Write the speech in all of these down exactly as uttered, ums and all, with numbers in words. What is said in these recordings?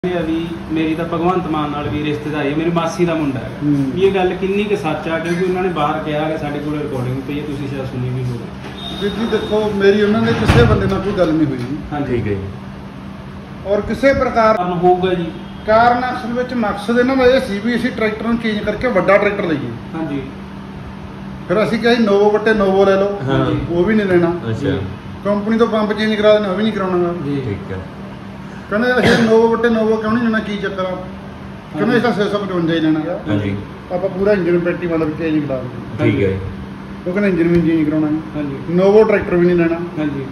भी मेरी तो भगवंत मान नाल भी रिश्तेदारी है, मेरी मासी का मुंडा है। भी ये गल किन्नी क सच आ, क्योंकि उन्होंने बाहर कहा कि साडे कोल रिकॉर्डिंग पई है, तुसीं शायद सुनी भी होवे। जी देखो, मेरी उन्होंने किसी बंदे नाल कोई गल नहीं हुई। हाँ ठीक है जी। और किसी प्रकार कारण होगा जी। कारण असल में मकसद इन्हों का यह सी भी असीं ट्रैक्टर नूं चेंज करके वड्डा ट्रैक्टर लईए। हाँ जी। फिर असीं कहा जी नोवो बट्टे नोवो ले लो, हाँ जी। वो भी नहीं लेना। अच्छा कंपनी तो पंप चेंज करा देना, वो भी नहीं कराउणा जी। ठीक है। कहने असीं नोवो बट्टे नोवो क्यों नहीं लेना, की चक्कर आ? कहने इस छे सौ पचवंजा ही लेना गा। हाँ जी। ਆਪਾਂ पूरा इंजन पेटी मतलब चेंज करा देंगे। ठीक है। वो कहने इंजन भी चेंज कराउणा है। हाँ जी। नोवो ट्रैक्टर भी नहीं लेना, हाँ जी।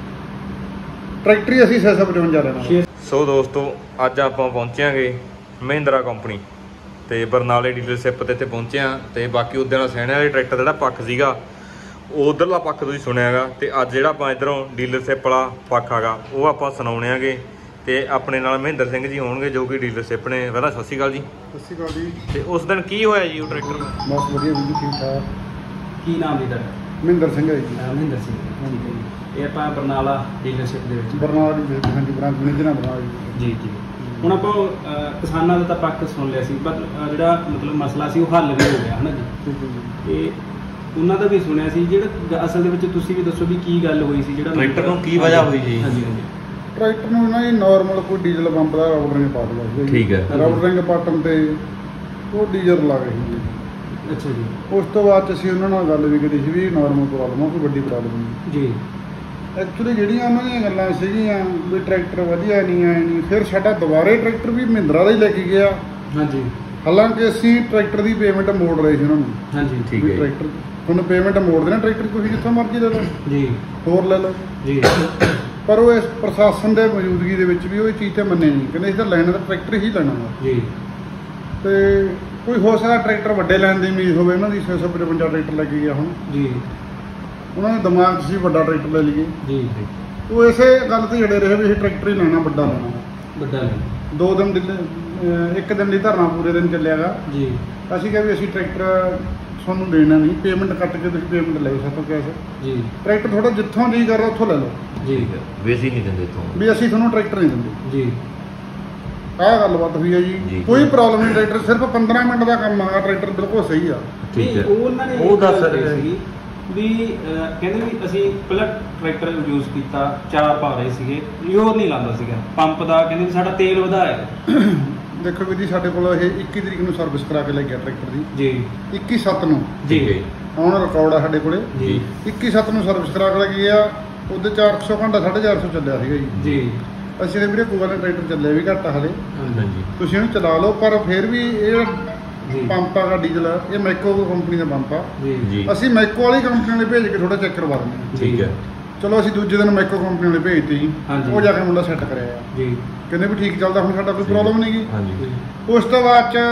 ट्रैक्टर ही असीं छे सौ पचवंजा लेना। ਸੋ ਦੋਸਤੋ ਅੱਜ ਆਪਾਂ ਪਹੁੰਚਿਆਂਗੇ ਮਹਿੰਦਰਾ ਕੰਪਨੀ ਤੇ ਬਰਨਾਲੇ ਡੀਲਰਸ਼ਿਪ ਤੇ ਇੱਥੇ ਪਹੁੰਚੇ ਆ ਤੇ ਬਾਕੀ ਉਹਦੇ ਨਾਲ ਸੈਣੇ ਵਾਲੇ ਟਰੈਕਟਰ ਦਾ ਜਿਹੜਾ ਪੱਖ ਸੀਗਾ ਉਧਰਲਾ ਪੱਖ ਤੁਸੀਂ ਸੁਣਿਆਗਾ ਤੇ ਅੱਜ ਜਿਹੜਾ ਆਪਾਂ ਇਧਰੋਂ ਡੀਲਰਸ਼ਿਪ ਵਾਲਾ ਪੱਖ ਆਗਾ ਉਹ ਆਪਾਂ ਸੁਣਾਉਣੇ ਆਗੇ ਤੇ ਆਪਣੇ ਨਾਲ ਮਹਿੰਦਰ ਸਿੰਘ ਜੀ ਹੋਣਗੇ ਜੋ ਕਿ ਡੀਲਰਸ਼ਿਪ ਨੇ। ਪਹਿਲਾਂ ਸਤਿ ਸ਼੍ਰੀ ਅਕਾਲ ਜੀ। ਸਤਿ ਸ਼੍ਰੀ ਅਕਾਲ ਜੀ। ਤੇ ਉਸ ਦਿਨ ਕੀ ਹੋਇਆ ਜੀ ਉਹ ਟਰੈਕਟਰ ਦਾ? ਬਹੁਤ ਵਧੀਆ ਵੀਰ ਜੀ, ਠੀਕ ਠਾਕ। ਕੀ ਨਾਮ ਜੀ ਤੁਹਾਡਾ? ਮਹਿੰਦਰ ਸਿੰਘ ਹੈ ਜੀ। ਮਹਿੰਦਰ ਸਿੰਘ। ਹਾਂਜੀ। ਇਹ ਆਪਾਂ ਬਰਨਾਲਾ ਡੀਲਰਸ਼ਿਪ ਦੇ ਵਿੱਚ ਬਰਨਾਲਾ ਦੀ ਹਾਂਜੀ ਬ੍ਰਾਂਚ ਮੈਨੇਜਰ ਨਾਲ ਬਰਨਾਲਾ ਜੀ। ਜੀ ਜੀ। ਹੁਣ ਆਪਾਂ ਅਹ, ਕਿਸਾਨਾਂ ਦਾ ਤਾਂ ਪੱਖ ਸੁਣ ਲਿਆ ਸੀ, ਪਰ ਅਹ, ਜਿਹੜਾ ਮਤਲਬ ਮਸਲਾ ਸੀ ਉਹ ਹੱਲ ਵੀ ਹੋ ਗਿਆ ਹੈ ਨਾ ਜੀ। ਠੀਕ ਹੈ ਜੀ। ਤੇ ਉਹਨਾਂ ਦਾ ਵੀ ਸੁਣਿਆ ਸੀ, ਜਿਹੜਾ ਅਸਲ ਦੇ ਵਿੱਚ ਤੁਸੀਂ ਵੀ ਦੱਸੋ ਵੀ ਕੀ ਗੱਲ ਹੋਈ ਸੀ, ਜਿਹੜਾ ਟਰੈਕਟਰ ਨੂੰ ਕੀ ਵਜ੍ਹਾ ਹੋਈ ਜੀ? ਹਾਂਜੀ ਹਾਂਜੀ। ਟਰੈਕਟਰ ਨੂੰ ਨਾ ਜੀ ਨਾਰਮਲ ਕੋਈ ਡੀਜ਼ਲ ਪੰਪ ਦਾ ਰਬੜ ਰਿੰਗ ਪਾ ਦਿਆ ਸੀ। ਠੀਕ ਹੈ। ਰਬੜ ਰਿੰਗ ਪਾਟਣ ਤੇ ਉਹ ਡੀਜ਼ਲ ਲੱਗ ਰਹੀ ਜੀ। ਅੱਛਾ ਜੀ। ਉਸ ਤੋਂ ਬਾਅਦ 'ਚ ਅਸੀਂ ਉਹਨਾਂ ਨਾਲ ਗੱਲ ਵੀ ਕੀਤੀ ਸੀ ਵੀ ਨਾਰਮਲ ਪ੍ਰੋਬਲਮ ਆ, ਕੋਈ ਵੱਡੀ ਪ੍ਰੋਬਲਮ ਨਹੀਂ। ਜੀ। ਐਕਚੁਅਲੀ ਜਿਹੜੀਆਂ ਉਹਨਾਂ ਦੀਆਂ ਗੱਲਾਂ ਸੀਗੀਆਂ ਵੀ ਟਰੈਕਟਰ ਵਧੀਆ ਨਹੀਂ ਆਏ ਨਹੀਂ, ਫਿਰ ਸਾਡਾ ਦੁਬਾਰੇ ਟਰੈਕਟਰ ਵੀ ਮਹਿੰਦਰਾ ਦਾ ਹੀ ਲੈ ਕੇ ਗਿਆ। ਹਾਂਜੀ। ਹਾਲਾਂਕਿ ਅਸੀਂ ਟਰੈਕਟਰ ਦੀ ਪੇਮੈਂਟ ਮੋੜ ਰਹੇ ਸੀ ਉਹਨਾਂ ਨੂੰ। ਹਾਂਜੀ। ਠੀਕ ਵੀ ਹੈ। ਟਰੈਕਟਰ ਤੁਹਾਨੂੰ ਪੇਮੈਂਟ ਮੋੜ ਦੇਣਾ, ਟਰੈਕਟਰ ਤੁਸੀਂ ਜਿੱਥੋਂ ਮਰਜ਼ੀ ਲੈ ਲਓ, ਜੀ। ਹੋਰ ਲੈ ਲਓ। ਜੀ। ਪਰ ਉਹ ਇਸ ਪ੍ਰਸ਼ਾਸਨ ਦੇ ਮੌਜੂਦਗੀ ਦੇ ਵਿੱਚ ਵੀ ਉਹ ਇਹ ਚੀਜ਼ ਤੇ ਮੰਨੇ ਨਹੀਂ, ਕਹਿੰਦੇ ਅਸੀਂ ਤਾਂ ਲੈਣਾ ਤਾਂ ਟਰੈਕਟਰ ਹੀ ਲੈਣਾ ਵਾ। ਜੀ। ਤੇ ਕੋਈ ਹੋ ਸਕਦਾ ਟਰੈਕਟਰ ਵੱਡੇ ਲੈਣ ਦੀ ਉਮੀਦ ਹੋਵੇ, ਇਹਨਾਂ ਦੀ ਛੇ ਸੌ ਪਚਵੰਜਾ ਟਰੈਕਟਰ ਲੈ ਕੇ ਗਿਆ ਹੁਣ। ਜੀ। ਉਹਨਾਂ ਦੇ ਦਿਮਾਗ 'ਚ ਸੀ ਵੱਡਾ ਟਰੈਕਟਰ ਲੈ ਲਈਏ। ਜੀ। ਉਹ ਇਸੇ ਗੱਲ ਤੇ ਜੜੇ ਰਹੇ ਵੀ ਅਸੀਂ ਟਰੈਕਟਰ ਹੀ ਲੈਣਾ, ਵੱਡਾ ਲੈਣਾ। ਵੱਡਾ ਲੈ। ਦੋ ਦਿਨ ਦਿੱਲੀ ਅਹ ਇੱਕ ਦਿਨ ਦੀ ਧਰਨਾ ਪੂਰੇ ਦਿਨ ਚੱਲਿਆਗਾ। ਜੀ। ਅਸੀਂ ਕਿਹਾ ਵੀ ਅਸੀਂ ਟਰੈਕਟਰ ਤੁਹਾਨੂੰ ਦੇਣਾ ਨਹੀਂ, ਪੇਮੈਂਟ ਕੱਟ ਕੇ ਤੁਸੀਂ ਪੇਮੈਂਟ ਲੈ ਸਾਤੋਂ ਕੈਸ਼। ਜੀ। ਟਰੈਕਟਰ ਤੁਹਾਡਾ ਜਿੱਥੋਂ ਜੀ ਕਰਦਾ ਉੱਥੋਂ ਲੈ ਲਓ, ਜੀ। ਵੇਸੀ ਨਹੀਂ ਦਿੰਦੇ ਤੋਂ ਵੀ ਅਸੀਂ ਤੁਹਾਨੂੰ ਟਰੈਕਟਰ ਨਹੀਂ ਦਿੰਦੇ। ਜੀ। ਆਹ ਗੱਲਬਾਤ ਹੋਈ ਹੈ ਜੀ। ਜੀ। ਕੋਈ ਪ੍ਰੋਬਲਮ ਨਹੀਂ, ਟਰੈਕਟਰ ਸਿਰਫ ਪੰਦਰਾਂ ਮਿੰਟ ਦਾ ਕੰਮ ਆ, ਟਰੈਕਟਰ ਬਿਲਕੁਲ ਸਹੀ ਆ। ਠੀਕ ਹੈ। ਉਹ ਉਹਨਾਂ ਨੇ ਉਹ ਇੱਕ ਦੱਸ ਗੱਲ ਰਹੇ ਕਹੀ ਸੀਗੀ ਵੀ ਅਹ, ਕਹਿੰਦੇ ਵੀ ਅਸੀਂ ਪਹਿਲਾਂ ਟਰੈਕਟਰ ਯੂਜ਼ ਕੀਤਾ, ਚਾਰ ਪਾ ਰਹੇ ਸੀਗੇ, ਯੋਰ ਨਹੀਂ ਲਾਉਂਦਾ ਸੀਗਾ ਪੰਪ ਦਾ, ਕਹਿੰਦੇ ਵੀ ਸਾਡਾ ਤੇਲ ਵਧਾਇਆ। ਦੇਖੋ ਵੀਰ ਜੀ, ਸਾਡੇ ਕੋਲ ਇਹ ਇੱਕੀ ਤਰੀਕ ਨੂੰ ਸਰਵਿਸ ਕਰਾ ਕੇ ਲੈ ਗਿਆ ਟਰੈਕਟਰ ਦੀ। ਜੀ। ਇੱਕੀ ਸੱਤ ਨੂੰ ਜੀ। ਹੁਣ ਰਿਕਾਰਡ ਆ ਸਾਡੇ ਕੋਲੇ। ਜੀ। ਇੱਕੀ ਸੱਤ ਨੂੰ ਸਰਵਿਸ ਕਰਾ ਕੇ ਲੈ ਗਿਆ। ਉਹਦੇ ਚਾਰ ਸੌ ਘੰਟਾ ਸਾਢੇ ਚਾਰ ਸੌ ਚੱਲਿਆ ਸੀਗਾ ਜੀ। ਜੀ। ਅਸੀਂ ਨੇ ਵੀਰੇ ਕੋਈ ਗੱਲ ਨਹੀਂ, ਟਰੈਕਟਰ ਚੱਲਿਆ ਵੀ ਘੱਟ ਹਲੇ, ਹਾਂਜੀ। ਤੁਸੀਂ ਇਹਨੂੰ ਚਲਾ ਲਓ। ਪਰ ਫਿਰ ਵੀ ਇਹ ਜੀ। ਪੰਪ ਆਗਾ ਡੀਜ਼ਲ, ਇਹ ਮੈਕੋ ਕੰਪਨੀ ਦਾ ਪੰਪ ਆ। ਜੀ। ਜੀ। ਅਸੀਂ ਮੈਕੋ ਵਾਲੀ ਕੰਪਨੀ ਵਾਲੇ ਭੇਜ ਕੇ ਥੋੜਾ ਚੈੱਕ ਕਰਵਾ ਦਿੰਦੇ ਹਾਂ। ਠੀਕ ਹੈ। ਚਲੋ ਅਸੀਂ ਦੂਜੇ ਦਿਨ ਮੈਕੋ ਕੰਪਨੀ ਵਾਲੇ ਭੇਜਤੇ ਜੀ। ਹਾਂਜੀ। ਉਹ ਜਾ ਕੇ ਮੁੰਡਾ ਸੈੱਟ ਕਰਿਆ ਆ। ਜੀ। ਕਹਿੰਦੇ ਵੀ ਠੀਕ ਚੱਲਦਾ, ਹੁਣ ਸਾਡਾ ਕੋਈ ਪ੍ਰੋਬਲਮ ਨਹੀਂ ਗੀ। ਹਾਂਜੀ। ਉਸ ਤੋਂ ਬਾਅਦ ਚ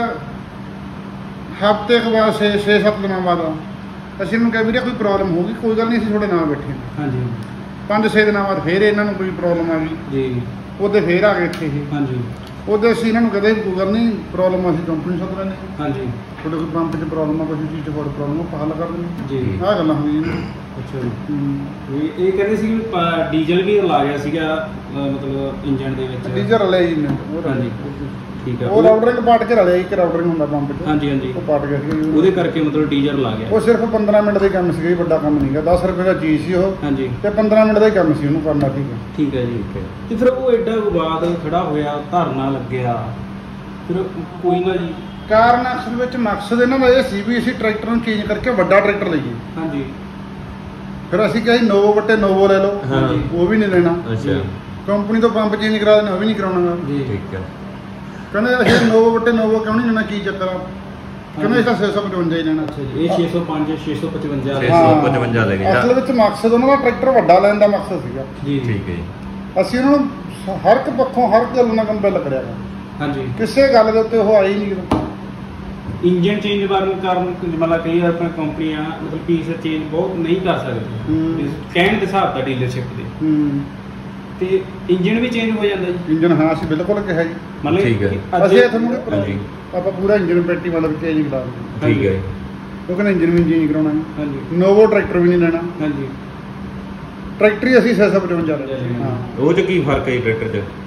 ਹਫ਼ਤੇ ਕੁ ਬਾਅਦ ਛੇ ਛੇ ਸੱਤ ਦਿਨਾਂ ਬਾਅਦ ਅਸੀਂ ਇਹਨੂੰ ਕਿਹਾ ਵੀਰੇ ਕੋਈ ਪ੍ਰੋਬਲਮ ਹੋਊਗੀ, ਕੋਈ ਗੱਲ ਨਹੀਂ ਅਸੀਂ ਤੁਹਾਡੇ ਨਾਲ ਬੈਠੇ ਹਾਂ। ਹਾਂਜੀ। ਪੰਜ ਛੇ ਦਿਨਾਂ ਬਾਅਦ ਫਿਰ ਇਹਨਾਂ ਨੂੰ ਕੋਈ ਪ੍ਰੋਬਲਮ ਆ ਗਈ। ਜੀ। ਉਹਦੇ ਫੇਰ ਆ ਗਏ ਇੱਥੇ ਇਹ। ਹਾਂਜੀ। ਉਹਦੇ ਅਸੀਂ ਇਹਨਾਂ ਨੂੰ ਕਹਦੇ ਕੋਈ ਗੱਲ ਨਹੀਂ, ਪ੍ਰੋਬਲਮ ਅਸੀਂ ਕੰਪਨੀ ਸੱਦ ਲੈਂਦੇ ਹਾਂ, ਹਾਂਜੀ। ਤੁਹਾਡੇ ਕੋਈ ਪੰਪ 'ਚ ਪ੍ਰੋਬਲਮ ਆ, ਕੋਈ ਚੀਜ਼ 'ਚ ਕੋਈ ਪ੍ਰੋਬਲਮ ਆ, ਆਪਾਂ ਹੱਲ ਕਰ ਦਿੰਦੇ ਜੀ। ਹਾਂ। ਆਹ ਗੱਲਾਂ ਹੋਈਆਂ ਜੀ। ਅੱਛਾ ਜੀ। ਇਹ ਇਹ ਕਹਿੰਦੇ ਸੀ ਵੀ ਪ- ਡੀਜ਼ਲ ਵੀ ਰਲਾ ਗਿਆ ਸੀਗਾ, ਅਹ, ਮਤਲਬ ਇੰਜਨ ਦੇ ਵਿੱਚ। ਡੀਜ਼ਲ ਰਲਿਆ ਜੀ ਨੇ, ਉਹ ਹਾਂਜੀ। ਰਲਿਆ। ਠੀਕ ਹੈ। ਉਹ ਰਾਊਟਰਿੰਗ ਪਾਟ ਕੇ ਰਲਿਆ, ਇੱਕ ਰਾਊਟਰਿੰਗ ਹੁੰਦਾ ਪੰਪ 'ਚ। ਹਾਂਜੀ ਹਾਂਜੀ। ਉਹ ਪਾਟ ਗਿਆ ਸੀ ਉਹਦੇ ਕਰਕੇ ਮਤਲਬ ਡੀਜ਼ਲ ਲਾ ਗਿਆ। ਉਹ ਸਿਰਫ ਪੰਦਰਾਂ ਮਿੰਟ ਦਾ ਹੀ ਕੰਮ ਸੀਗਾ ਜੀ, ਵੱਡਾ ਕੰਮ ਨਹੀਂਗਾ। ਦਸ ਰੁਪਏ ਦਾ ਚੀਜ਼ ਸੀ ਉਹ, ਹਾਂਜੀ। ਤੇ ਪੰਦਰਾਂ ਮਿੰਟ ਦਾ ਹੀ ਕੰਮ ਸੀ ਉਹਨੂੰ ਕਰਨਾ। ਠੀਕ ਹੈ। ਠੀਕ ਹੈ ਜੀ। ਤੇ ਫਿਰ ਉਹ ਐਡਾ ਵਿਵਾਦ ਖੜਾ ਹੋਇਆ, ਧਰਨਾ ਲੱਗਿਆ, ਫਿਰ ਕੋਈ ਨਾ ਜੀ। ਕਾਰਨ ਅਸਲ ਵਿੱਚ ਮਕਸਦ ਇਹਨਾਂ ਦਾ ਇਹ ਸੀ ਵੀ ਅਸੀਂ ਟਰੈਕਟਰ ਨੂੰ ਚੇਂਜ ਕਰਕੇ ਵੱਡਾ ਟਰੈਕਟਰ ਲਈਏ। ਹਾਂਜੀ। ਫਿਰ ਅਸੀਂ ਕਿਹਾ ਜੀ ਨੋਵੋ ਬਟੇ ਨੋਵੋ ਲੈ ਲਓ, ਹਾਂ। ਉਹ ਵੀ ਨਹੀਂ ਲੈਣਾ। ਅੱਛਾ। ਕੰਪਨੀ ਤੋਂ ਪੰਪ ਚੇਂਜ ਕਰਾ ਦੇਣਾ, ਉਹ ਵੀ ਨਹੀਂ ਕਰਾਉਣਾ। ਜੀ। ਠੀਕ ਹੈ। ਕਹਿੰਦੇ ਅਸੀਂ ਨੋਵੋ ਬਟੇ ਨੋਵੋ ਕਿਉਂ ਨਹੀਂ ਲੈਣਾ, ਕੀ ਚੱਕਰ ਆ? ਕਹਿੰਦੇ ਇਸ ਤਾਂ ਛੇ ਸੌ ਪਚਵੰਜਾ ਹੀ ਲੈਣਾ। ਅੱਛਾ ਜੀ। ਇਹ ਛੇ ਸੌ ਪੰਜ ਛੇ ਸੌ ਪਚਵੰਜਾ। ਛੇ ਸੌ ਪਚਵੰਜਾ ਲੈ ਗਏ। ਅਸਲ ਵਿੱਚ ਮਕਸਦ ਉਹਨਾਂ ਦਾ ਟਰੈਕਟਰ ਵੱਡਾ ਲੈਣ ਦਾ ਮਕਸਦ ਸੀਗਾ। ਜੀ। ਠੀਕ ਹੈ ਜੀ। ਅਸੀਂ ਉਹਨਾਂ ਨੂੰ ਸ- ਹਰ ਇੱਕ ਪੱਖੋਂ ਹਰ ਇੱਕ ਗੱਲ ਨਾਲ ਕੰਪੇਅਰ ਕਰਿਆ ਗਾ। ਹਾਂਜੀ। ਕਿਸੇ ਗੱਲ ਦੇ ਉੱਤੇ ਉਹ ਆਈ ਨਹੀਂ ਕਿਤੇ। ਇੰਜਨ ਚੇਂਜ ਕਰਨ ਕਾਰਨ ਮਤਲਬ ਕਈ ਵਾਰ ਆਪਣੀ ਕੰਪਨੀਆਂ ਮਤਲਬ ਪੀਸ ਚੇਂਜ ਬਹੁਤ ਨਹੀਂ ਕਰ ਸਕਦੀਆਂ, ਹੂੰ। ਕਹਿਣ ਦੇ ਹਿਸਾਬ ਦਾ ਡੀਲਰਸ਼ਿਪ ਦੇ। ਹੂੰ। ਤੇ ਇੰਜਨ ਵੀ ਚੇਂਜ ਹੋ ਜਾਂਦਾ ਜੀ, ਇੰਜਨ ਹਾਂ ਅਸੀਂ ਬਿਲਕੁਲ ਕਿਹਾ ਜੀ। ਮਤਲਬ ਠੀਕ ਹੈ। ਕਿ ਅੱਜ- ਅਸੀਂ ਤੁਹਾਨੂੰ ਹਾਂਜੀ। ਆਪਾਂ ਪੂਰਾ ਇੰਜਨ ਪੈਟੀ ਮਤਲਬ ਚੇਂਜ ਕਰਾ ਦਿੰਦੇ। ਠੀਕ ਹੈ। ਉਹ ਕਹਿੰਦੇ ਇੰਜਨ ਵੀ ਚੇਂਜ ਕਰਾਉਣਾ ਹੈ। ਹਾਂਜੀ। ਨੋਵੋ ਟਰੈਕਟਰ ਵੀ ਨਹੀਂ ਲੈਣਾ, ਹਾਂਜੀ। ਟਰੈਕਟਰ ਹੀ ਅਸੀਂ ਛੇ ਸੌ ਪਚਵੰਜਾ ਲੈਣਾ। ਹਾਂ। ਉਹ ਚ ਕੀ ਫਰਕ ਹੈ ਟਰੈਕਟਰ ਚ?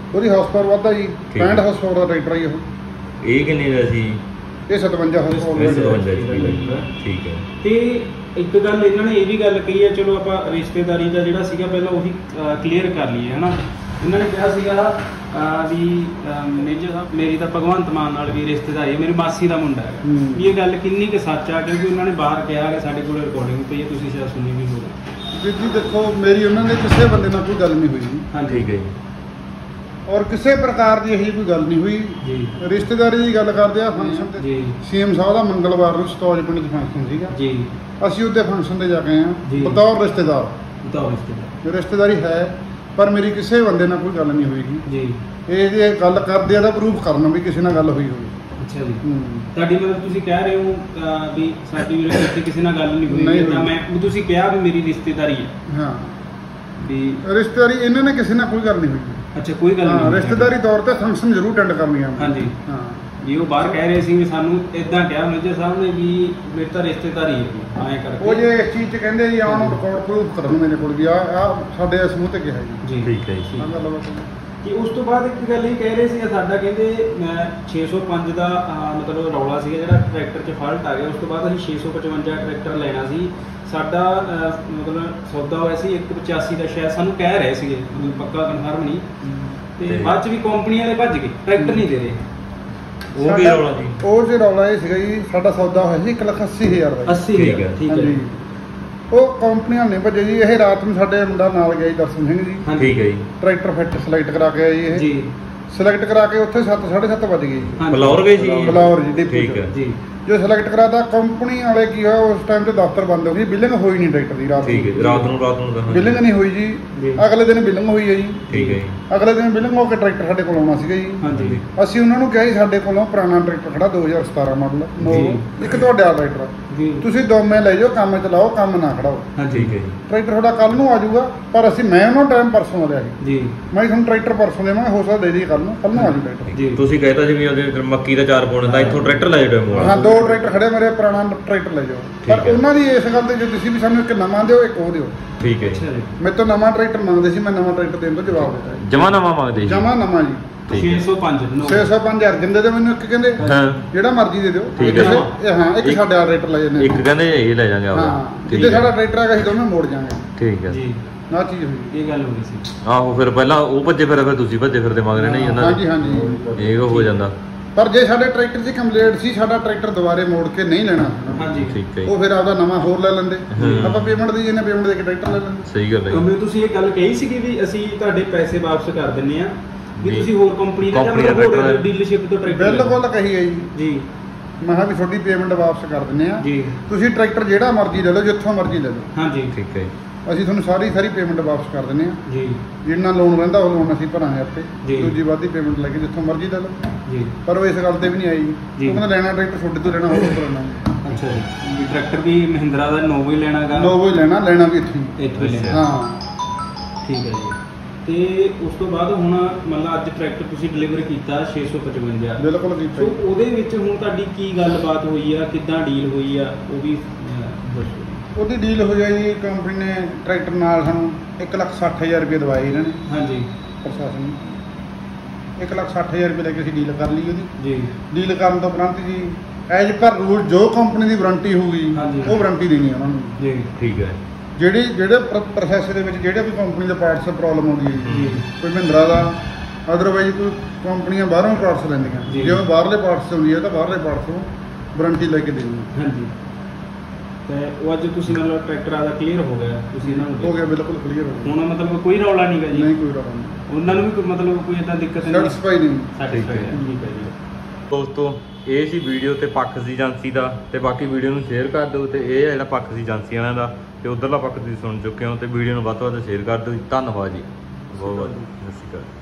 ਉਹਦੀ ਹਾਊਸ ਪਾਵਰ ਵੱਧਦਾ ਜੀ ਠੀਕ। ਪੈਂਹਠ ਹਾਊਸ ਪਾਵਰ ਦਾ ਟਰੈਕਟਰ ਆ ਜੀ ਉਹ। ਇਹ ਕਿੰਨੇ ਦਾ ਸੀ? ਇਹ ਸਤਵੰਜਾ ਹਾਊਸ ਪਾਵਰ ਦਾ ਸਤਵੰਜਾ ਜੀ। ਠੀਕ ਹੈ। ਤੇ ਇੱਕ ਗੱਲ ਇਹਨਾਂ ਨੇ ਇਹ ਵੀ ਗੱਲ ਕਹੀ ਹੈ, ਚਲੋ ਆਪਾਂ ਰਿਸ਼ਤੇਦਾਰੀ ਦਾ ਜਿਹੜਾ ਸੀਗਾ ਪਹਿਲਾਂ ਉਹੀ ਕਲੀਅਰ ਕਰ ਲਈਏ ਹਨਾ। ਇਹਨਾਂ ਨੇ ਕਿਹਾ ਸੀਗਾ ਅਹ, ਵੀ ਮੈਨੇਜਰ ਸਾਹਿਬ ਮੇਰੀ ਤਾਂ ਭਗਵੰਤ ਮਾਨ ਨਾਲ ਵੀ ਰਿਸ਼ਤੇਦਾਰੀ ਹੈ, ਮੇਰੀ ਮਾਸੀ ਦਾ ਮੁੰਡਾ ਹੈ। ਹੂੰ। ਵੀ ਇਹ ਗੱਲ ਕਿੰਨੀ ਕੁ ਸੱਚ ਆ, ਕਿਉਂਕਿ ਉਹਨਾਂ ਨੇ ਬਾਹਰ ਕਿਹਾ ਕਿ ਸਾਡੇ ਕੋਲ ਰਿਕਾਰਡਿੰਗ ਪਈ ਹੈ, ਤੁਸੀਂ ਸ਼ਾਇਦ ਸੁਣੀ ਵੀ ਹੋਵੇ। ਵੀਰ ਜੀ ਦੇਖੋ, ਮੇਰੀ ਉਹਨਾਂ ਨੇ ਕਿਸੇ ਬੰਦੇ ਨਾਲ ਕੋਈ ਗੱਲ ਨਹੀਂ ਹੋਈ ਜੀ, ਹਾਂਜੀ ਠੀਕ ਹੈ ਜੀ। ਔਰ ਕਿਸੇ ਪ੍ਰਕਾਰ ਦੀ ਇਹੀ ਕੋਈ ਗੱਲ ਨਹੀਂ ਹੋਈ। ਜੀ ਰਿਸ਼ਤੇਦਾਰੀ ਦੀ ਗੱਲ ਕਰਦੇ ਆ ਫੰਕਸ਼ਨ ਤੇ ਜੀ ਸੀਐਮ ਸਾਹਿਬ ਦਾ ਮੰਗਲਵਾਰ ਨੂੰ ਸਤੌਜ ਪਿੰਡ 'ਚ ਫੰਕਸ਼ਨ ਸੀਗਾ। ਜੀ ਅਸੀਂ ਉਹਦੇ ਫੰਕਸ਼ਨ ਤੇ ਜਾ ਕੇ ਆਏ ਜੀ। ਹਾਂ ਬਤੌਰ ਰਿਸ਼ਤੇਦਾਰ। ਬਤਾਓ ਰਿਸ਼ਤੇਦਾਰ। ਰਿਸ਼ਤੇਦਾਰੀ ਹੈ ਪਰ ਮੇਰੀ ਕਿਸੇ ਬੰਦੇ ਨਾਲ ਕੋਈ ਗੱਲ ਨਹੀਂ ਹੋਈ ਜੀ ਇਹ ਜੇ ਗੱਲ ਕਰਦੇ ਆ ਤਾਂ ਪ੍ਰੂਫ ਕਰਨਾ ਵੀ ਕਿਸੇ ਨਾਲ ਗੱਲ ਹੋਈ ਹੋਵੇ। ਅੱਛਾ ਜੀ। ਹੂੰ। ਤੁਹਾਡੀ ਮਤਲਬ ਤੁਸੀਂ ਕਹਿ ਰਹੇ ਹੋ ਅਹ, ਵੀ ਸਾਡੀ ਵੀ ਰਿਸ਼ਤੇ ਕਿਸੇ ਨਾਲ ਗੱਲ ਨਹੀਂ ਹੋਈ ਨਹੀਂ ਤਾਂ ਹੋਈ। ਮੈਂ ਵੀ ਤੁਸੀਂ ਕਿਹਾ ਵੀ ਮੇਰੀ ਰਿਸ਼ਤੇਦਾਰੀ ਹੈ ਹਾਂ ਵੀ ਰਿਸ਼ਤੇਦਾਰੀ ਇਹਨਾਂ ਨੇ ਕਿਸੇ ਨਾਲ ਕੋਈ ਗੱਲ ਨਹੀਂ ਹੋਈ। ਅੱਛਾ ਕੋਈ ਗੱਲ ਹਾਂ ਨਹੀਂ ਰਿਸ਼ਤੇਦਾਰੀ ਤੌਰ ਤੇ ਫੰਕਸ਼ਨ ਜ਼ਰੂਰ ਅਟੈਂਡ ਕਰਨੀ ਆ। ਹਾਂਜੀ। ਹਾਂ ਵੀ ਉਹ ਬਾਹਰ ਕਹਿ ਰਹੇ ਸੀ ਵੀ ਸਾਨੂੰ ਇਦਾਂ ਕਿਹਾ ਮੈਨੇਜਰ ਸਾਹਿਬ ਨੇ ਵੀ ਮੇਰੇ ਤਾਂ ਰਿਸ਼ਤੇਦਾਰੀ ਹੈ ਐਂ ਕਰਕੇ ਉਹ ਜੇ ਇਸ ਚੀਜ਼ 'ਚ ਕਹਿੰਦੇ ਜੀ ਆਉਣ ਨੂੰ ਰਿਕਾਰਡ ਪ੍ਰੂਫ ਕਰਨ ਮੇਰੇ ਕੋਲ ਵੀ ਆ ਆ ਸਾਡੇ ਇਸ ਮੂੰਹ ਤੇ ਕਿਹਾ ਜੀ। ਜੀ ਠੀਕ ਹੈ ਜੀ। ਹਾਂ ਗੱਲ ਬਾਤ ਹੈ। ਕਿ ਉਸ ਤੋਂ ਬਾਅਦ ਇੱਕ ਗੱਲ ਇਹ ਕਹਿ ਰਹੇ ਸੀ ਸਾਡਾ ਕਹਿੰਦੇ ਮੈਂ ਛੇ ਸੌ ਪੰਜ ਦਾ ਅਹ, ਮਤਲਬ ਰੌਲਾ ਸੀਗਾ ਜਿਹੜਾ ਟਰੈਕਟਰ 'ਚ ਫਾਲਟ ਆ ਗਿਆ। ਉਸ ਤੋਂ ਬਾਅਦ ਅਸੀਂ ਛੇ ਸੌ ਪਚਵੰਜਾ ਟਰੈਕਟਰ ਲੈਣਾ ਸੀ। ਸਾਡਾ ਅਹ, ਮਤਲਬ ਸੌਦਾ ਹੋਇਆ ਸੀ ਇੱਕ ਪਚਾਸੀ ਦਾ, ਸ਼ਾਇਦ ਸਾਨੂੰ ਕਹਿ ਰਹੇ ਸੀਗੇ ਵੀ ਪੱਕਾ ਕਨਫਰਮ ਨਹੀਂ। ਤੇ ਤੇ- ਬਾਅਦ 'ਚ ਵੀ ਕੰਪਨੀ ਵਾਲੇ ਭੱਜ ਗਏ, ਟਰੈਕਟਰ ਨਹੀਂ ਦੇ ਰਹੇ। ਉਹ ਕੀ ਸਾਡਾ- ਰੌਲਾ ਜੀ? ਉਹ ਜੇ ਰੌਲਾ ਇਹ ਸੀਗਾ ਜੀ ਸਾਡਾ ਸੌਦਾ ਹੋਇਆ ਸੀ ਇੱਕ ਲੱਖ ਅੱਸੀ ਹਜ਼ਾਰ ਦਾ ਜੀ। ਅੱਸੀ ਠੀਕ ਹਜ਼ਾਰ, ਹੈ। ਠੀਕ ਹੈ ਹਾਂਜੀ। ਉਹ ਕੰਪਨੀਆਂ ਨੇ ਭੱਜੇ ਜੀ। ਇਹ ਰਾਤ ਨੂੰ ਸਾਡੇ ਮੁੰਡਾ ਨਾਲ ਗਿਆ ਜੀ ਦਰਸ਼ਨ ਸਿੰਘ ਜੀ। ਹਾਂਜੀ। ਠੀਕ ਹੈ ਜੀ। ਟਰੈਕਟਰ ਫਿੱਟ ਸਿਲੈਕਟ ਕਰਾ ਕੇ ਆਇਆ ਜੀ ਇਹ ਜੀ ਸਿਲੈਕਟ ਕਰਾ ਕੇ ਉੱਥੇ ਸੱਤ ਸਾਢੇ ਸੱਤ ਵਜ ਗਏ ਜੀ। ਹਾਂਜੀ। ਬਲੌਰ ਗਏ ਸੀ? ਬਲੌਰ ਜੀ ਡਿਪੂ ਠੀਕ ਚ। ਹੈ। ਜੀ ਜੋ ਸਿਲੈਕਟ ਕਰਾਤਾ ਕੰਪਨੀ ਵਾਲੇ ਕੀ ਹੋਇਆ ਉਸ ਟਾਈਮ ਤੇ ਦਫ਼ਤਰ ਬੰਦ ਹੋ ਗਈ, ਬਿਲਿੰਗ ਹੋਈ ਨਹੀਂ ਟਰੈਕਟਰ ਦੀ ਰਾਤ ਠੀਕ ਹੈ ਜੀ। ਰਾਤ ਨੂੰ ਰਾਤ ਨੂੰ ਤਾਂ- ਬਿਲਿੰਗ ਨਹੀਂ ਹੋਈ ਜੀ। ਜੀ। ਅਗਲੇ ਦਿਨ ਬਿਲਿੰਗ ਹੋਈ ਹੈ ਜੀ। ਠੀਕ ਹੈ ਜੀ। ਅਗਲੇ ਦਿਨ ਬਿਲਿੰਗ ਹੋ ਕੇ ਟਰੈਕਟਰ ਸਾਡੇ ਕੋਲ ਆਉਣਾ ਸੀਗਾ ਜੀ। ਹਾਂਜੀ ਅਸੀਂ ਉਹਨਾਂ ਨੂੰ ਕਿਹਾ ਜੀ ਸਾਡੇ ਕੋਲੋਂ ਪੁਰਾਣਾ ਟਰੈਕਟਰ ਖੜਾ ਦੋ ਹਜ਼ਾਰ ਸਤਾਰਾਂ ਮਾਡਲ ਨੋ ਜੀ। ਇੱਕ ਤੁਹਾਡਾ ਟਰੈਕਟਰ ਜੀ ਤੁਸੀਂ ਦੋਵੇਂ ਲੈ ਜਾਓ, ਕੰਮ ਚਲਾਓ, ਕੰਮ ਨਾ ਖੜਾਓ। ਹਾਂਜੀ ਠੀਕ ਹੈ ਜੀ। ਟਰੈਕਟਰ ਤੁਹਾਡਾ ਕੱਲ ਨੂੰ ਆ ਜਾਊਗਾ। ਪਰ ਅਸੀਂ ਮੈਂ ਉਹਨਾਂ ਟਾਈਮ ਪਰਸੋਂ ਲਿਆ ਸੀ। ਜੀ ਮੈਂ ਤੁਹਾਨੂੰ ਟਰੈਕਟਰ ਪਰਸੋਂ ਦੇਵਾਂਗਾ, ਹੋ ਸਕਦਾ ਦੇ ਦੀ ਕੱਲ ਨੂੰ ਕੱਲ ਨੂੰ ਆ ਜਾਊ ਟਰੈਕਟਰ। ਜੀ ਤੁਸੀਂ ਕਹਿਤਾ ਸੀ ਵੀ ਉਹਦੇ ਮੱਕੀ ਦਾ ਚਾਰ ਪਾਉਣ ਦਾ ਇੱਥੋਂ ਟਰੈਕਟਰ ਲੈ ਜਾਓ ਮੋੜ। ਹਾਂ ਦੋ ਟਰੈਕਟਰ ਖੜੇ ਮੇਰੇ ਪੁਰਾਣਾ ਟਰੈਕਟਰ ਲੈ ਜਾਓ। ਠੀਕ ਪਰ ਹੈ। ਉਹਨਾਂ ਦੀ ਇਸ ਗੱਲ ਤੇ ਜੋ ਤੁਸੀਂ ਵੀ ਸਾਨੂੰ ਇੱਕ ਨਵਾਂ ਦਿਓ ਇੱਕ ਉਹ ਦਿਓ। ਠੀਕ ਹੈ ਅੱਛਾ ਜੀ। ਜੀ ਮੇਰੇ ਤੋਂ ਨਵਾਂ ਟਰੈਕਟਰ ਮੰਗਦੇ ਸੀ, ਮੈਂ ਨਵਾਂ ਟਰੈਕਟਰ ਦੇਣ ਤੋਂ ਜਵਾਬ ਦਿੱਤਾ ਜੀ। ਜਮਾ ਨਵਾਂ ਮੰਗਦੇ ਸੀ? ਜਮਾ ਨਵਾਂ ਜੀ। ਠੀਕ ਛੇ ਹੈ। ਸੌ ਪੰਜ ਨੌ। ਛੇ ਸੌ ਪੰਜ ਅਰਜਨ ਦੇ ਦਿਓ ਮੈਨੂੰ ਇੱਕ, ਕਹਿੰਦੇ ਹਾਂ। ਜਿਹੜਾ ਮਰਜ਼ੀ ਦੇ ਦਿਓ। ਠੀਕ ਇੱਕ ਹੈ। ਇਹ- ਇਹ ਹਾਂ ਇੱਕ ਇੱਕ- ਸਾਡਾ ਟਰੈਕਟਰ ਲੈ ਜਾਂਦੇ ਇੱਕ ਕਹਿੰਦੇ ਇਹ ਲੈ ਜਾਾਂਗੇ ਆਪਦਾ। ਹਾਂ ਠੀਕ ਜਿੱਦੇ ਹੈ। ਸਾਡਾ ਟਰੈਕਟਰ ਹੈਗਾ ਅਸੀਂ ਦੋਵੇਂ ਮੋੜ ਜਾਾਂਗੇ। ਠੀਕ ਹੈ। ਜੀ ਆਹ ਚੀਜ਼ ਹੋਈ। ਇਹ ਗੱਲ ਹੋ ਗਈ ਸੀ। ਆਹੋ ਫਿਰ ਪਹਿਲਾਂ ਉਹ ਭੱਜੇ ਫਿਰ ਫਿਰ ਤੁਸੀਂ ਭੱਜੇ ਫਿਰਦੇ ਮਗਰ ਨਹੀਂ ਉਹਨਾਂ ਹਾਂਜੀ ਦੇ। ਹਾਂਜੀ। ਇਹ ਹੋ ਜਾਂਦਾ। ਪਰ ਜੇ ਸਾਡੇ ਟਰੈਕਟਰ ਦੀ ਕੰਪਲੀਟ ਸੀ, ਸਾਡਾ ਟਰੈਕਟਰ ਦੁਬਾਰੇ ਮੋੜ ਕੇ ਨਹੀਂ ਲੈਣਾ। ਹਾਂਜੀ ਠੀਕ ਹੈ ਜੀ। ਉਹ ਫਿਰ ਆਪਦਾ ਨਵਾਂ ਹੋਰ ਲੈ ਲੈਂਦੇ। ਹੂੰ। ਆਪਾਂ ਪੇਮੈਂਟ ਦੀ ਜਿਹਨੇ ਪੇਮੈਂਟ ਦੇ ਕੇ ਟਰੈਕਟਰ ਲੈ ਲੈਂਦੇ। ਸਹੀ ਗੱਲ ਹੈ ਕਿਉਂਕਿ ਤੁਸੀਂ ਇਹ ਗੱਲ ਕਹੀ ਸੀਗੀ ਵੀ ਅਸੀਂ ਤੁਹਾਡੇ ਪੈਸੇ ਵਾਪਸ ਕਰ ਦਿੰਨੇ ਆ ਵੀ ਜੀ। ਤੁਸੀਂ ਹੋਰ ਕੰਪਨੀ ਦਾ ਕੰਪਨੀ ਦਾ ਜਾਂ ਹੋਰ ਟਰੈਕਟਰ ਡੀਲਰਸ਼ਿਪ ਤੋਂ ਟਰੈਕਟਰ ਬਿਲਕੁਲ ਕਹੀ ਹੈ ਜੀ। ਜੀ ਮੈਂ ਕਿਹਾ ਵੀ ਤੁਹਾਡੀ ਪੇਮੈਂਟ ਵਾਪਸ ਕਰ ਦਿੰਨੇ ਆ। ਜੀ ਤੁਸੀਂ ਟਰੈਕਟਰ ਜਿਹੜਾ ਮਰਜ਼ੀ ਲੈ ਲਓ, ਜਿੱਥੋਂ ਮਰਜ਼ੀ ਲੈ ਲਓ। ਹਾਂਜੀ ਠੀਕ ਹੈ। ਅਸੀਂ ਤੁਹਾਨੂੰ ਸਾਰੀ ਸਾਰੀ ਪੇਮੈਂਟ ਵਾਪਸ ਕਰ ਦਿੰਨੇ ਆ। ਜੀ ਜਿੰਨਾ ਲੋਨ ਰਹਿੰਦਾ ਉਹ ਲੋਨ ਅਸੀਂ ਭਰਾਂਗੇ ਆਪੇ। ਜੀ। ਦੂਜੀ ਵਾਧੀ ਪੇਮੈਂਟ ਲੈ ਕੇ ਜਿੱਥੋਂ ਮਰਜ਼ੀ ਲੈ ਲਓ। ਜੀ ਪਰ ਉਹ ਇਸ ਗੱਲ ਤੇ ਵੀ ਨਹੀਂ ਆਈ। ਜੀ। ਉਹ ਕਹਿੰਦਾ ਲੈਣਾ ਟਰੈਕਟਰ ਤੁਹਾਡੇ ਤੋਂ ਲੈਣਾ, ਹੋਰ ਤੋਂ ਲੈਣਾ। ਅੱਛਾ ਜੀ ਵੀ ਟਰੈਕਟਰ ਵੀ ਮਹਿੰਦਰਾ ਦਾ ਨੋਵੋ ਹੀ ਲੈਣਾਗਾ। ਨੋਵੋ ਹੀ ਲੈਣਾ, ਲੈਣਾ ਵੀ ਇੱਥੇ ਹੀ। ਇੱਥੋਂ ਹੀ ਲੈਣਾ। ਹਾਂ ਠੀਕ ਹੈ ਜੀ। ਤੇ ਉਸ ਤੋਂ ਬਾਅਦ ਹੁਣ ਮਤਲਬ ਅੱਜ ਟਰੈਕਟਰ ਤੁਸੀਂ ਡਿਲੀਵਰ ਕੀਤਾ ਛੇ ਸੌ ਪਚਵੰਜਾ। ਬਿਲਕੁਲ ਕੀਤਾ ਸੋ ਜੀ। ਉਹਦੇ ਵਿੱਚ ਹੁਣ ਤੁਹਾਡੀ ਕੀ ਗੱਲਬਾਤ ਹੋਈ ਆ, ਕਿੱਦਾਂ ਡੀਲ ਹੋਈ ਆ, ਉਹ ਵੀ ਅਹ, ਦੱਸੋ। ਉਹਦੀ ਡੀਲ ਹੋ ਜਾਈ ਜੀ। ਕੰਪਨੀ ਨੇ ਟਰੈਕਟਰ ਨਾਲ ਸਾਨੂੰ ਇੱਕ ਲੱਖ ਸੱਠ ਹਜ਼ਾਰ ਰੁਪਏ ਦਵਾਏ ਇਹਨਾਂ ਨੇ, ਹਾਂਜੀ ਪ੍ਰਸ਼ਾਸਨ ਨੇ। ਇੱਕ ਲੱਖ ਸੱਠ ਹਜ਼ਾਰ ਰੁਪਏ ਲੈ ਕੇ ਅਸੀਂ ਡੀਲ ਕਰ ਲਈ ਉਹਦੀ। ਜੀ ਡੀਲ ਕਰਨ ਤੋਂ ਉਪਰੰਤ ਜੀ ਐਜ ਪਰ ਰੂਲ ਜੋ ਕੰਪਨੀ ਦੀ ਵਾਰੰਟੀ ਹੋਊਗੀ ਹਾਂਜੀ। ਉਹ ਵਾਰੰਟੀ ਦੇਣੀ ਉਹਨਾਂ ਨੂੰ। ਜੀ ਠੀਕ ਹੈ। ਜਿਹੜੀ ਜਿਹੜੇ ਪ੍ਰੋਸੈਸ ਦੇ ਵਿੱਚ ਜਿਹੜੇ ਵੀ ਕੰਪਨੀ ਦੇ ਪਾਰਟਸ ਪ੍ਰੋਬਲਮ ਆਉਂਦੀ ਹੈ ਜੀ, ਜੀ ਕੋਈ ਮਹਿੰਦਰਾ ਦਾ ਅਦਰਵਾਈਜ਼ ਕੋਈ ਕੰਪਨੀਆਂ ਬਾਹਰੋਂ ਪਾਰਟਸ ਜੀ। ਲੈਂਦੀਆਂ, ਜੇ ਉਹ ਬਾਹਰਲੇ ਪਾਰਟਸ ਹੁੰਦੀ ਹੈ ਤਾਂ ਬਾਹਰਲੇ ਪਾਰਟਸ ਤੋਂ ਵਾਰੰਟੀ ਲੈ ਕੇ ਦੇਣੀ ਹਾਂਜੀ ਤੇ ਉਹ ਅੱਜ ਤੁਸੀਂ ਮਤਲਬ ਟਰੈਕਟਰ ਆਦਾ ਕਲੀਅਰ ਹੋ ਗਿਆ, ਤੁਸੀਂ ਇਹਨਾਂ ਨੂੰ ਹੋ ਗਿਆ। ਬਿਲਕੁਲ ਕਲੀਅਰ ਹੋ ਗਿਆ। ਹੁਣ ਮਤਲਬ ਕੋਈ ਰੌਲਾ ਨਹੀਂਗਾ ਜੀ। ਨਹੀਂ ਕੋਈ ਰੌਲਾ ਨਹੀਂ। ਉਹਨਾਂ ਨੂੰ ਵੀ ਕੋਈ ਮਤਲਬ ਕੋਈ ਇਦਾਂ ਦਿੱਕਤ ਨਹੀਂ ਸੈਟੀਸਫਾਈ ਨਹੀਂ। ਸੈਟੀਸਫਾਈ ਠੀਕ ਹੈ। ਠੀਕ ਹੈ ਜੀ। ਦੋਸਤੋ ਇਹ ਸੀ ਵੀਡੀਓ ਤੇ ਪੱਖ ਸੀ ਏਜੰਸੀ ਦਾ, ਤੇ ਬਾਕੀ ਵੀਡੀਓ ਨੂੰ ਸ਼ੇਅਰ ਕਰ ਦਿਓ। ਤੇ ਇਹ ਹੈ ਜਿਹੜਾ ਪੱਖ ਸੀ ਏਜੰਸੀ ਵਾਲਿਆਂ ਦਾ, ਤੇ ਉਧਰਲਾ ਪੱਖ ਤੁਸੀਂ ਸੁਣ ਚੁੱਕੇ ਹੋ। ਤੇ ਵੀਡੀਓ ਨੂੰ ਵੱਧ ਤੋਂ ਵੱਧ ਸ਼ੇਅਰ ਕਰ ਦਿਓ ਜੀ। ਧੰਨਵਾਦ ਜੀ ਬਹੁਤ ਬਹੁਤ। ਸਤਿ ਸ਼੍ਰੀ ਅਕਾਲ।